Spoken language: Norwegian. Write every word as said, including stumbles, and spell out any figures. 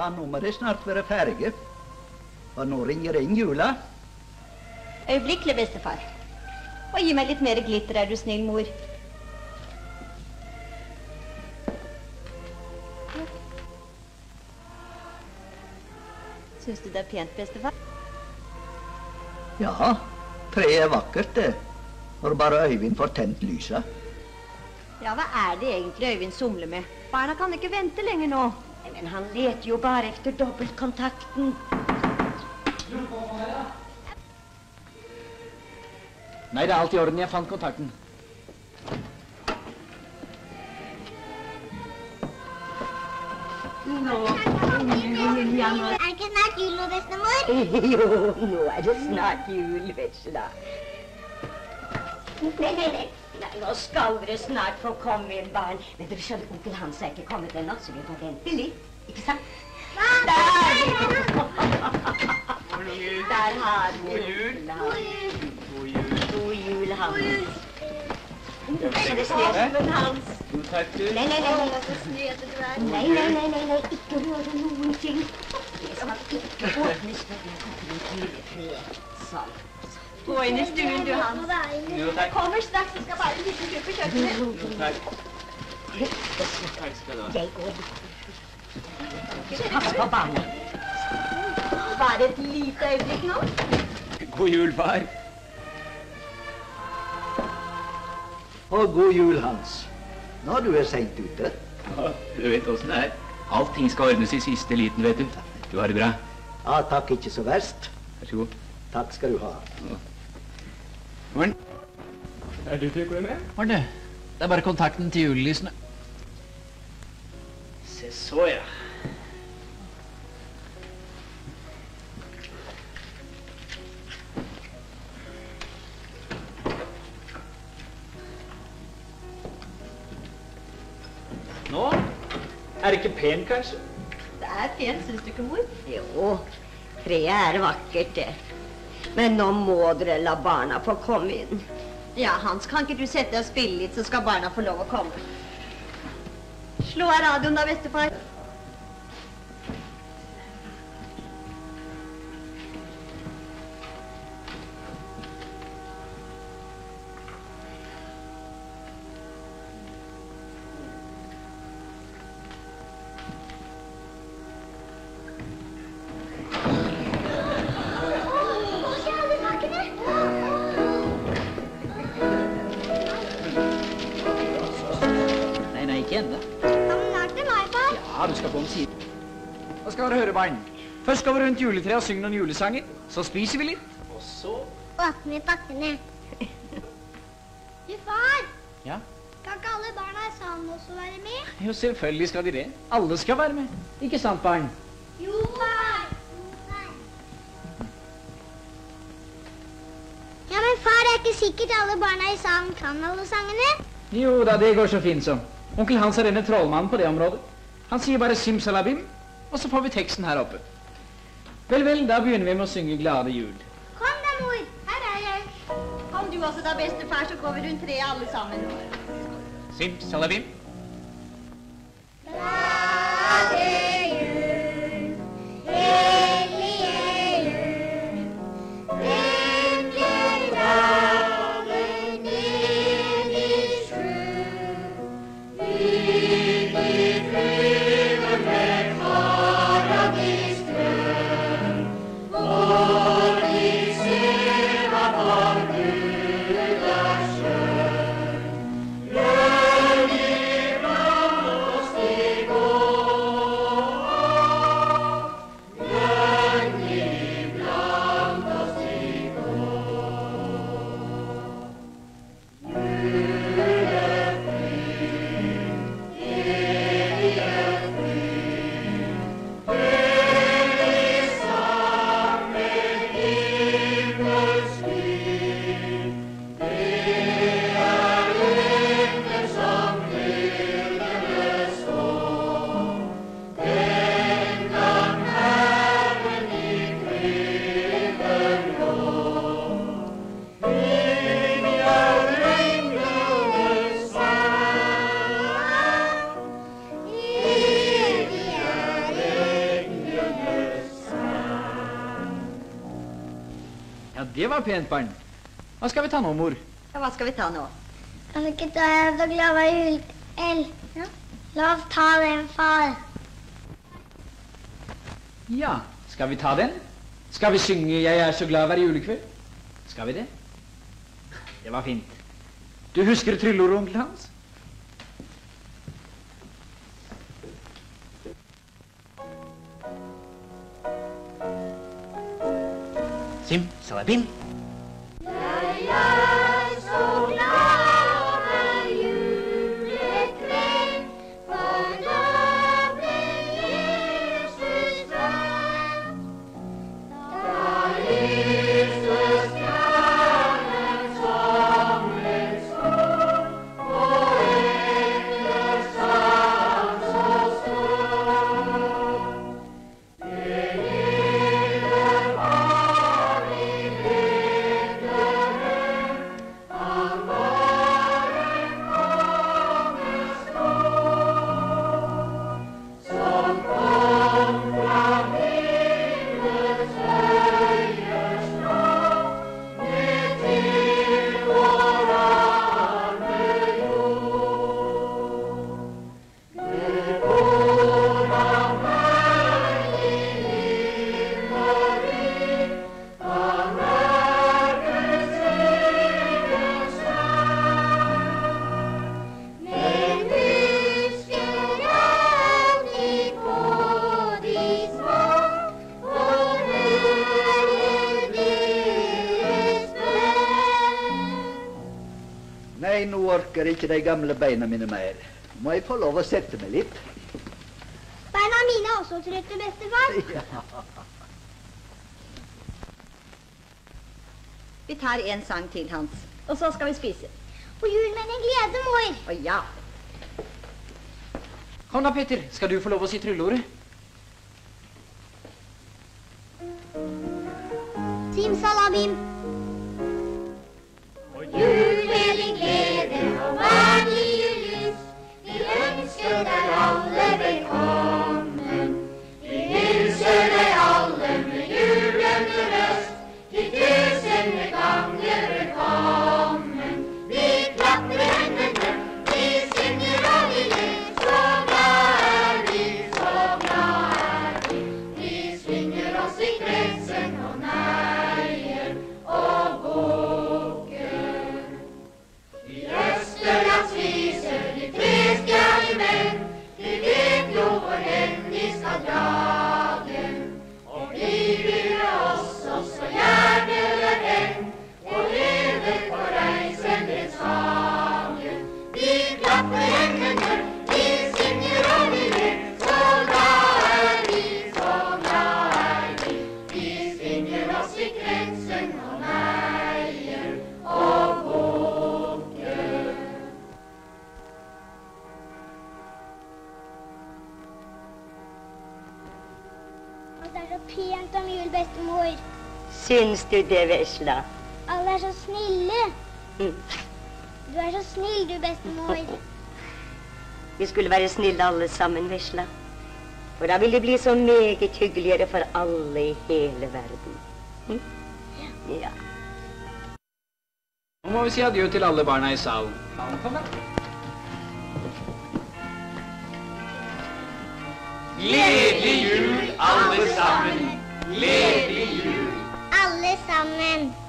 Ja, nå må det snart være ferdig. Og nå ringer inn jula. Øyeblikkelig, bestefar. Og gi meg litt mer glitter, er du snill, mor. Syns du det er pent, bestefar? Ja, treet er vakkert, det. Når bare Øyvind får tent lyset. Ja, hva er det egentlig Øyvind somler med? Barna kan ikke vente lenger nå. Men han leter jo bare efter dobbeltkontakten. Nei, det er alt i orden. Jeg fant kontakten. Nå, er det ikke snart jul nå, bestemor? Jo, nå er det snart jul, Vetsla. Nei, nei, nei. Nei, nå skal dere snart få komme inn, barn. Men dere skjønner, onkel Hans er ikke kommet ennå, så vi må vente litt. Ikke sant? Der! Der har vi onkel Hans. God jul. God jul, Hans. Er det snøsmen, Hans? Jo, takk du. Nei, nei, nei, nei. Nei, nei, nei, nei, nei, ikke røre noen ting. Det skal ikke åpnes før vi har kommet inn til juletreet. Sånn. Gå inn i stuen, du, Hans. Jo, takk. Kommer straks, vi skal bare en liten tur på kjøkkenet. Jo, takk. Takk skal du ha. Jeg går litt. Pass på barna. Bare et lite øyeblikk nå. God jul, far. Og god jul, Hans. Nå du er sent ute. Ja, du vet hvordan det er. Allting skal ordnes i siste liten, vet du. Du har det bra. Ja, takk, ikke så verst. Vær så god. Takk skal du ha. Morgen. Er du til å gå med? Morgen, du. Det er bare kontakten til julelysene. Se så, ja. Nå? Er det ikke pent, kanskje? Det er pent, synes du ikke, mor? Jo, treet er vakkert, det. Men nå må dere la barna få komme inn. Ja, Hans, kan ikke du sette deg og spille litt, så skal barna få lov å komme. Slå av radioen da, bestefar. Ja, du skal på om siden. Hva skal dere høre, barn? Først skal vi rundt juletreet og synge noen julesanger. Så spiser vi litt. Og så? Åpne pakkene. Du, far! Ja? Kan ikke alle barna i salen også være med? Jo, selvfølgelig skal de det. Alle skal være med. Ikke sant, barn? Jo, far! Ja, men far, det er ikke sikkert alle barna i salen kan alle sangene. Jo da, det går så fint så. Onkel Hans er denne trollmannen på det området. Han sier bare simsalabim, og så får vi teksten her oppe. Vel, vel, da begynner vi med å synge Glade jul. Kom da, mor. Her er jeg. Kom du også da, bestefar, så går vi rundt treet alle sammen. Simsalabim. Glade jul, hellige jul, venter dagen ned i skjul. Ut i flyver med paradisdrøm, og de ser hva for Gud er skjønn. Lønn iblant oss de går, lønn iblant oss de går. Julefryd, det var pent, barn. Hva skal vi ta nå, mor? Ja, hva skal vi ta nå? Kan du ikke ta en så glad var jul? El. Ja. La oss ta den, far. Ja, skal vi ta den? Skal vi synge 'Jeg er så glad hver julekveld'? Skal vi det? Det var fint. Du husker trylleordet, onkel Hans? Simsalabim. Jeg er så glad hver julekveld, for da ble Jesus født. Da lyste stjernen som en sol, og engler sang så stort. Det lille barn i Betlehem, han var en kongesbarn, som kom fra himmelens høye strand, ned til vår arme jord. Det bor ham herlig himmel, han er Guds egen sønn. Men husker alltid på de små, og høre deres bønn. Nei, nå orker ikke de gamle beina mine mer. Må jeg få lov å sette meg litt? Beina mine er også trøtte, bestefar. Ja. Vi tar en sang til, Hans. Og så skal vi spise. Og jul med en glede, mor. Å ja. Kom da, Peter. Skal du få lov å si trylleordet? Simsalabim. Og jul med din glede og vanlige lyst, vi ønsker deg alle velkommen. Vi hilser deg alle med jublende røst, til tusende ganger velkommen. Vi klapper hendene, vi synger og vi ler, så glad er vi, så glad er vi. Vi svinger oss i kretsen og neier og bukker. Vi Østerlands viser de trestjernige menn, de vet jo hvor hen de skal drage. Og vi vil også så gjerne derhen, og leve på reisen deres hage. Vi klapper hendene, vi synger og vi ler, så glad er vi, så glad er vi. Vi svinger oss i kretsen og neier og bukker. Og det er så pent om jul, bestemor. Syns du det, vesla? Alle er så snille. Mm. Du er så snill, du, bestemor. Vi skulle være snille alle sammen, vesla. For da vil det bli så meget hyggeligere for alle i hele verden. Mm? Ja. Nå må vi si adjø til alle barna i salen. Kom da. Gledelig jul, alle sammen. Gledelig jul. Alle sammen.